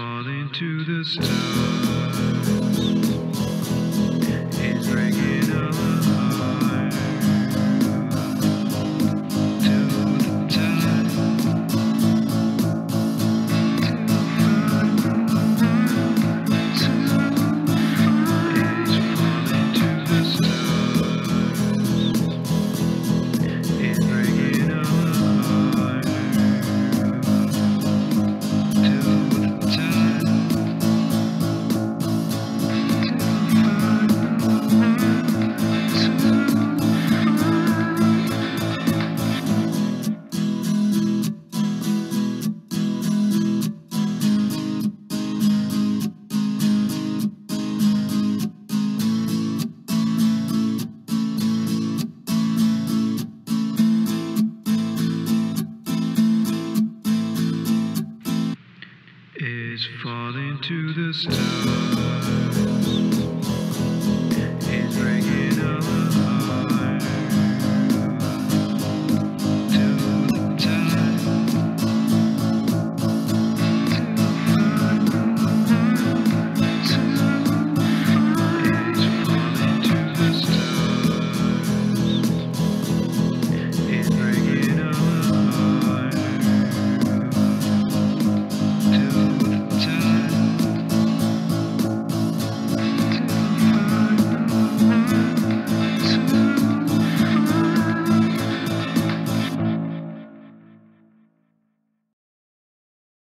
falling to the stars. It's breaking our heart to the tide. It's falling to the stars. It's breaking our heart to the tide. Is falling to the stars.